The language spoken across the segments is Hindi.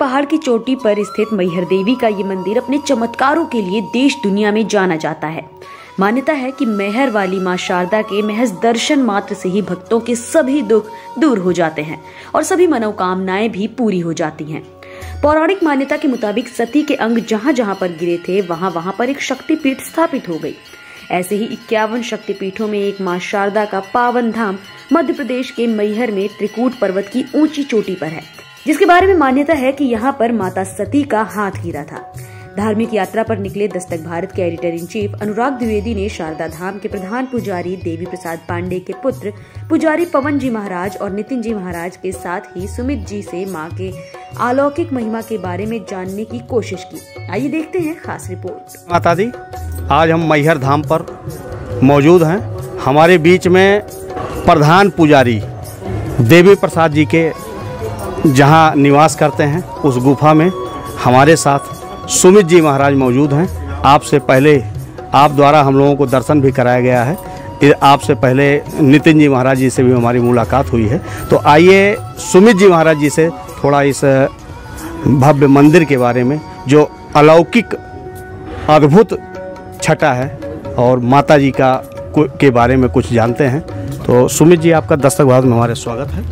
पहाड़ की चोटी पर स्थित मैहर देवी का ये मंदिर अपने चमत्कारों के लिए देश दुनिया में जाना जाता है। मान्यता है कि मैहर वाली मां शारदा के महज दर्शन मात्र से ही भक्तों के सभी दुख दूर हो जाते हैं और सभी मनोकामनाएं भी पूरी हो जाती हैं। पौराणिक मान्यता के मुताबिक सती के अंग जहां जहां पर गिरे थे वहां वहां पर एक शक्तिपीठ स्थापित हो गई। ऐसे ही 51 शक्तिपीठों में एक मां शारदा का पावन धाम मध्य प्रदेश के मैहर में त्रिकूट पर्वत की ऊंची चोटी पर है, जिसके बारे में मान्यता है कि यहाँ पर माता सती का हाथ गिरा था। धार्मिक यात्रा पर निकले दस्तक भारत के editor in chief Anurag Dwivedi ने शारदा धाम के प्रधान पुजारी देवी प्रसाद पांडे के पुत्र पुजारी पवन जी महाराज और नितिन जी महाराज के साथ ही सुमित जी से मां के अलौकिक महिमा के बारे में जानने की कोशिश की। आइए देखते हैं खास रिपोर्ट। माता दी, आज हम मैहर धाम पर मौजूद हैं। हमारे बीच में प्रधान पुजारी देवी प्रसाद जी के जहां निवास करते हैं उस गुफा में हमारे साथ सुमित जी महाराज मौजूद हैं। आपसे पहले आप द्वारा हम लोगों को दर्शन भी कराया गया है। आपसे पहले नितिन जी महाराज जी से भी हमारी मुलाकात हुई है। तो आइए सुमित जी महाराज जी से थोड़ा इस भव्य मंदिर के बारे में, जो अलौकिक अद्भुत छटा है और माता जी के बारे में कुछ जानते हैं। तो सुमित जी, आपका दस्तक भारत में हमारे स्वागत है।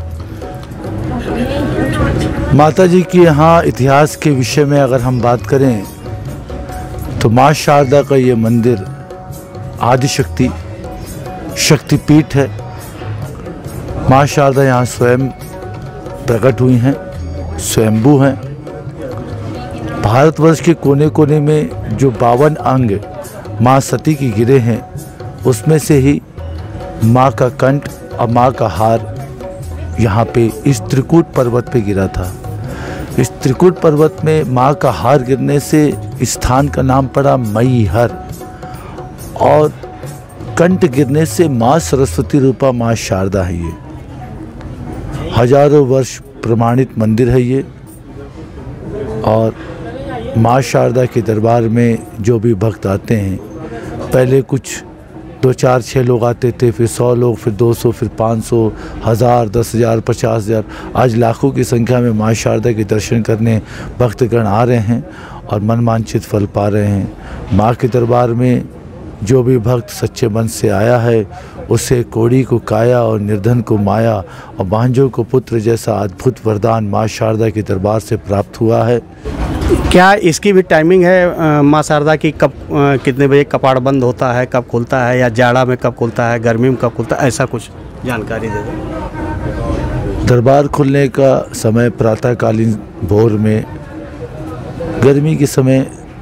माता जी के यहाँ इतिहास के विषय में अगर हम बात करें तो माँ शारदा का ये मंदिर आदिशक्ति शक्तिपीठ है। माँ शारदा यहाँ स्वयं प्रकट हुई हैं, स्वयंभू हैं। भारतवर्ष के कोने कोने में जो 52 अंग माँ सती के गिरे हैं, उसमें से ही माँ का कंठ और माँ का हार यहाँ पे इस त्रिकूट पर्वत पे गिरा था। इस त्रिकूट पर्वत में माँ का हार गिरने से स्थान का नाम पड़ा मैहर और कंठ गिरने से माँ सरस्वती रूपा माँ शारदा है। ये हजारों वर्ष प्रमाणित मंदिर है ये। और माँ शारदा के दरबार में जो भी भक्त आते हैं, पहले कुछ 2, 4, 6 लोग आते थे, फिर 100 लोग, फिर 200, फिर 500, 1000, 10,000, 50,000, आज लाखों की संख्या में माँ शारदा के दर्शन करने भक्तगण आ रहे हैं और मनवांछित फल पा रहे हैं। माँ के दरबार में जो भी भक्त सच्चे मन से आया है, उसे कोड़ी को काया और निर्धन को माया और बांझों को पुत्र जैसा अद्भुत वरदान माँ शारदा के दरबार से प्राप्त हुआ है। क्या इसकी भी टाइमिंग है माँ शारदा की? कब कितने बजे कपाट बंद होता है, कब खुलता है, या जाड़ा में कब खुलता है, गर्मी में कब खुलता है, ऐसा कुछ जानकारी दे दें। दरबार खुलने का समय प्रातःकालीन भोर में, गर्मी के समय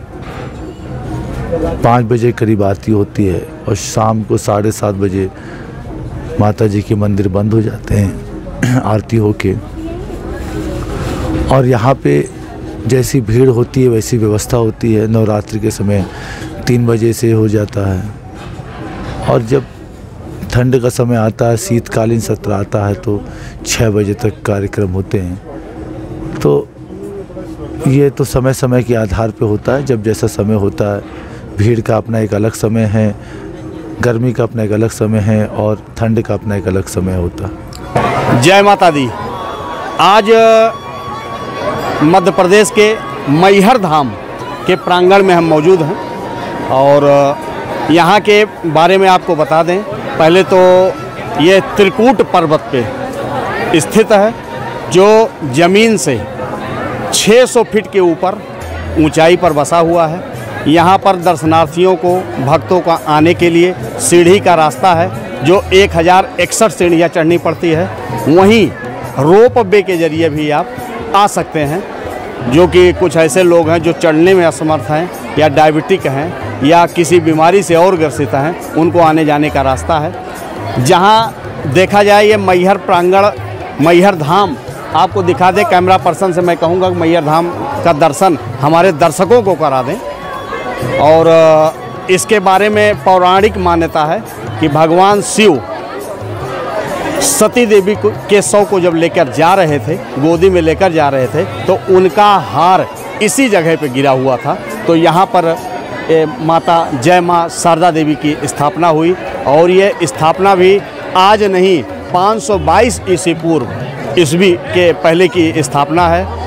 5 बजे करीब आरती होती है और शाम को 7:30 बजे माता जी के मंदिर बंद हो जाते हैं आरती होके। और यहाँ पे जैसी भीड़ होती है वैसी व्यवस्था होती है। नवरात्रि के समय 3 बजे से हो जाता है और जब ठंड का समय आता है, शीतकालीन सत्र आता है, तो 6 बजे तक कार्यक्रम होते हैं। तो ये तो समय समय के आधार पे होता है, जब जैसा समय होता है। भीड़ का अपना एक अलग समय है, गर्मी का अपना एक अलग समय है और ठंड का अपना एक अलग समय होता है। जय माता दी। आज मध्य प्रदेश के मैहर धाम के प्रांगण में हम मौजूद हैं और यहाँ के बारे में आपको बता दें। पहले तो ये त्रिकूट पर्वत पे स्थित है, जो ज़मीन से 600 फीट के ऊपर ऊंचाई पर बसा हुआ है। यहाँ पर दर्शनार्थियों को, भक्तों का आने के लिए सीढ़ी का रास्ता है, जो 1061 सीढ़ियाँ चढ़नी पड़ती है। वहीं रोप वे के जरिए भी आप आ सकते हैं, जो कि कुछ ऐसे लोग हैं जो चढ़ने में असमर्थ हैं या डायबिटिक हैं या किसी बीमारी से और ग्रसित हैं, उनको आने जाने का रास्ता है। जहां देखा जाए ये मैहर प्रांगण, मैहर धाम आपको दिखा दें। कैमरा पर्सन से मैं कहूँगा कि मैहर धाम का दर्शन हमारे दर्शकों को करा दें। और इसके बारे में पौराणिक मान्यता है कि भगवान शिव सती देवी के शव को जब लेकर जा रहे थे, गोदी में लेकर जा रहे थे, तो उनका हार इसी जगह पे गिरा हुआ था। तो यहाँ पर माता जय माँ शारदा देवी की स्थापना हुई और ये स्थापना भी आज नहीं, 522 ईस्वी पूर्व ईस्वी के पहले की स्थापना है।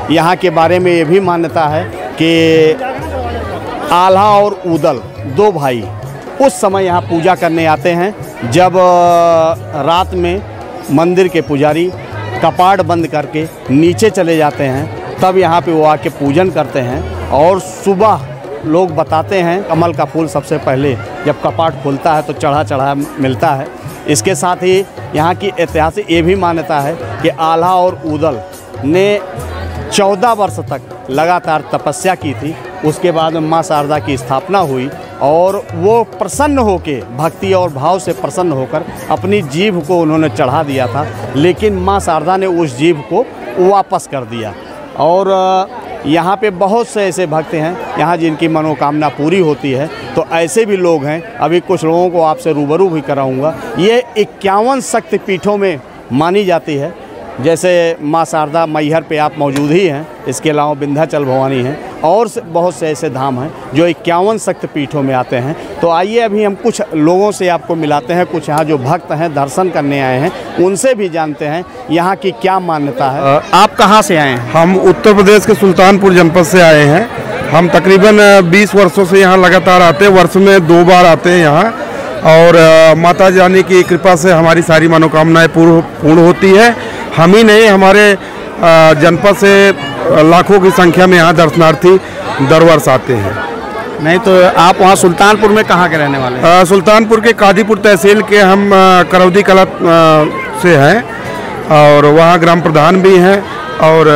यहाँ के बारे में ये भी मान्यता है कि आल्हा और उदल दो भाई उस समय यहाँ पूजा करने आते हैं जब रात में मंदिर के पुजारी कपाट बंद करके नीचे चले जाते हैं, तब यहाँ पे वो आके पूजन करते हैं। और सुबह लोग बताते हैं कमल का फूल सबसे पहले जब कपाट खुलता है तो चढ़ा मिलता है। इसके साथ ही यहाँ की ऐतिहासिक ये भी मान्यता है कि आल्हा और उदल ने 14 वर्ष तक लगातार तपस्या की थी। उसके बाद में माँ शारदा की स्थापना हुई और वो प्रसन्न होकर, भक्ति और भाव से प्रसन्न होकर अपनी जीभ को उन्होंने चढ़ा दिया था, लेकिन माँ शारदा ने उस जीभ को वापस कर दिया। और यहाँ पे बहुत से ऐसे भक्त हैं यहाँ जिनकी मनोकामना पूरी होती है। तो ऐसे भी लोग हैं, अभी कुछ लोगों को आपसे रूबरू भी कराऊंगा। ये 51 शक्तिपीठों में मानी जाती है। जैसे माँ शारदा मैहर पे आप मौजूद ही हैं, इसके अलावा विंध्याचल भवानी हैं और बहुत से ऐसे धाम हैं जो 51 शक्तिपीठों में आते हैं। तो आइए अभी हम कुछ लोगों से आपको मिलाते हैं, कुछ यहाँ जो भक्त हैं दर्शन करने आए हैं उनसे भी जानते हैं यहाँ की क्या मान्यता है। आप कहाँ से आए हैं? हम उत्तर प्रदेश के सुल्तानपुर जनपद से आए हैं। हम तकरीबन 20 वर्षों से यहाँ लगातार आते हैं, वर्ष में 2 बार आते हैं यहाँ। और माता जानी की कृपा से हमारी सारी मनोकामनाएं पूर्ण होती है। हम ही नहीं, हमारे जनपद से लाखों की संख्या में यहाँ दर्शनार्थी दर वर्ष आते हैं। नहीं तो आप वहाँ सुल्तानपुर में कहाँ के रहने वाले हैं? सुल्तानपुर के कादीपुर तहसील के हम करौदी कला से हैं और वहाँ ग्राम प्रधान भी हैं। और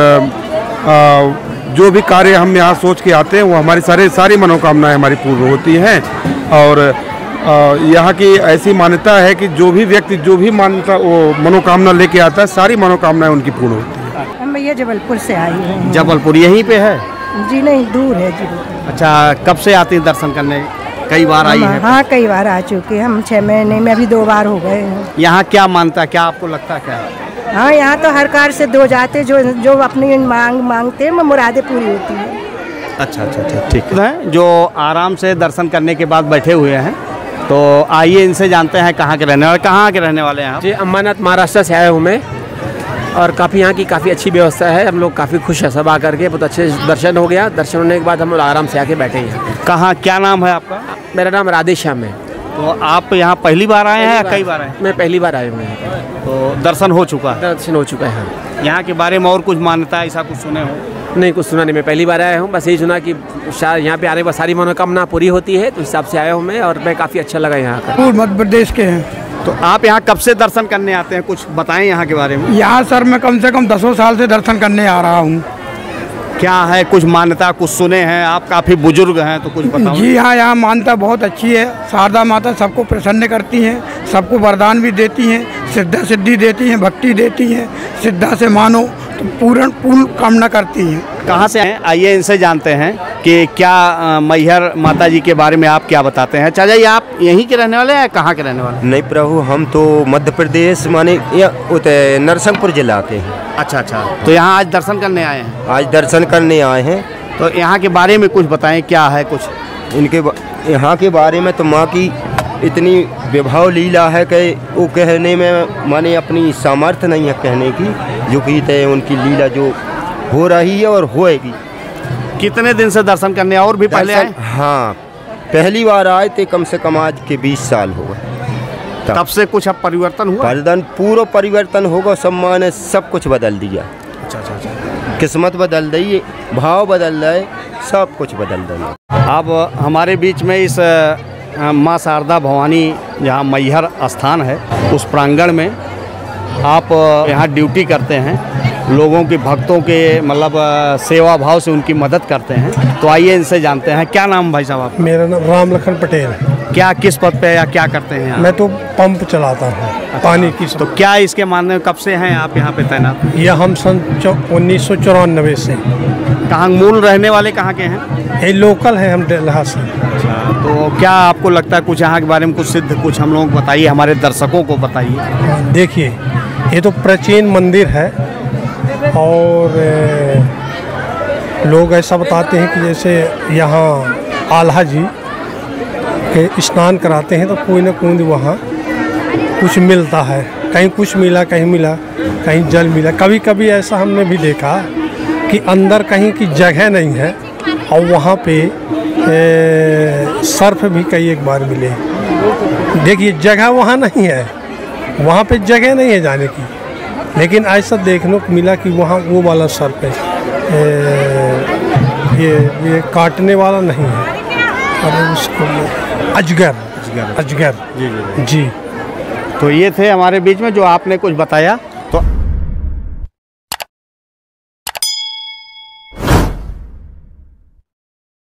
जो भी कार्य हम यहाँ सोच के आते हैं वो हमारी सारी मनोकामनाएं हमारी पूर्ण होती हैं। और यहाँ की ऐसी मान्यता है कि जो भी व्यक्ति जो भी मान्यता वो मनोकामना लेके आता है, सारी मनोकामनाएं उनकी पूर्ण होती है। हम भैया जबलपुर से आए हैं। जबलपुर यहीं पे है? जी नहीं, दूर है जी। अच्छा, कब से आती हैं दर्शन करने? कई बार आई है? हाँ, कई बार आ चुके हम। 6 महीने में अभी 2 बार हो गए हैं। यहाँ क्या मानता है, क्या आपको लगता है क्या? हाँ, यहाँ तो हर कार से 2 जाते, जो अपनी मांगते हैं मुरादें पूरी होती है। अच्छा, ठीक है। जो आराम से दर्शन करने के बाद बैठे हुए हैं, तो आइए इनसे जानते हैं कहाँ के रहने वाले। कहाँ के रहने वाले हैं आप? जी, अंबानाथ महाराष्ट्र से आया हूँ मैं। और काफ़ी यहाँ की काफ़ी अच्छी व्यवस्था है, हम लोग काफ़ी खुश हैं सब आकर के। बहुत अच्छे दर्शन हो गया। दर्शन होने के बाद हम लोग आराम से आके बैठे हैं। कहाँ, क्या नाम है आपका? मेरा नाम राधेश्याम है। तो आप यहाँ पहली बार आए हैं या कई बार आए? मैं पहली बार आया हूँ। तो दर्शन हो चुका है? दर्शन हो चुका है। हाँ। यहाँ के बारे में और कुछ मान्यता ऐसा कुछ सुने हो? नहीं, कुछ सुना नहीं। मैं पहली बार आया हूँ, बस यही सुना कि यहाँ पे आने के बाद सारी मनोकामना पूरी होती है, तो हिसाब से आया हूँ मैं। और मैं काफ़ी अच्छा लगा यहाँ का। मध्य प्रदेश के हैं। तो आप यहाँ कब से दर्शन करने आते हैं, कुछ बताएं यहाँ के बारे में। यहाँ सर मैं कम से कम 10 साल से दर्शन करने आ रहा हूँ। क्या है कुछ मान्यता, कुछ सुने हैं आप? काफ़ी बुजुर्ग हैं तो कुछ बताओ। जी हाँ, यहाँ मान्यता बहुत अच्छी है। शारदा माता सबको प्रसन्न करती हैं, सबको वरदान भी देती हैं, सिद्धि देती हैं, भक्ति देती हैं। सिद्धा से मानो तो पूर्ण कामना करती हैं। कहाँ से आए? आइए इनसे जानते हैं कि क्या मैहर माता जी के बारे में आप क्या बताते हैं। चाचा जी, आप यहीं के रहने वाले हैं, कहाँ के रहने वाले? नहीं प्रभु, हम तो मध्य प्रदेश माने नरसिंहपुर जिला के हैं। अच्छा, तो यहाँ आज दर्शन करने आए हैं? आज दर्शन करने आए हैं। तो यहाँ के बारे में कुछ बताएं, क्या है कुछ इनके यहाँ के बारे में? तो माँ की इतनी विभाव लीला है कि वो कहने में माने अपनी सामर्थ्य नहीं है कहने की, जो कि तय उनकी लीला जो हो रही है और होएगी। कितने दिन से दर्शन करने? और भी पहले आए? हाँ, पहली बार आए थे, कम से कम आज के 20 साल हो गए। तब से कुछ अब परिवर्तन हुआ? पूरा परिवर्तन होगा। सब माँ ने सब कुछ बदल दिया। अच्छा। किस्मत बदल रही, भाव बदल रहे, सब कुछ बदल रहा है। अब हमारे बीच में इस माँ शारदा भवानी जहाँ मैहर स्थान है, उस प्रांगण में आप यहाँ ड्यूटी करते हैं, लोगों के भक्तों के मतलब सेवा भाव से उनकी मदद करते हैं। तो आइए इनसे जानते हैं। क्या नाम भाई साहब आप? मेरा नाम राम लखन पटेल। क्या किस पद पे या क्या करते हैं? मैं तो पंप चलाता हूँ। अच्छा। पानी की। तो क्या इसके मानने में कब से हैं आप यहाँ पे तैनात? यह हम सन 1994 से। कहाँ मूल रहने वाले कहाँ के हैं? ये लोकल है हम डेल्हा से। अच्छा, तो क्या आपको लगता है कुछ यहाँ के बारे में कुछ सिद्ध कुछ हम लोगों को बताइए, हमारे दर्शकों को बताइए। देखिए, ये तो प्राचीन मंदिर है और लोग ऐसा बताते हैं कि जैसे यहाँ आल्हा जी के स्नान कराते हैं तो कोई ना कोई वहाँ कुछ मिलता है। कहीं कुछ मिला, कहीं जल मिला। कभी कभी ऐसा हमने भी देखा कि अंदर कहीं की जगह नहीं है और वहाँ पे सर्फ भी कई एक बार मिले। देखिए जगह वहाँ नहीं है, वहाँ पे जगह नहीं है जाने की, लेकिन ऐसा देखने को मिला कि वहाँ वो वाला सर्फ है, ये काटने वाला नहीं है, और उसको अजगर। जी। तो ये थे हमारे बीच में जो आपने कुछ बताया।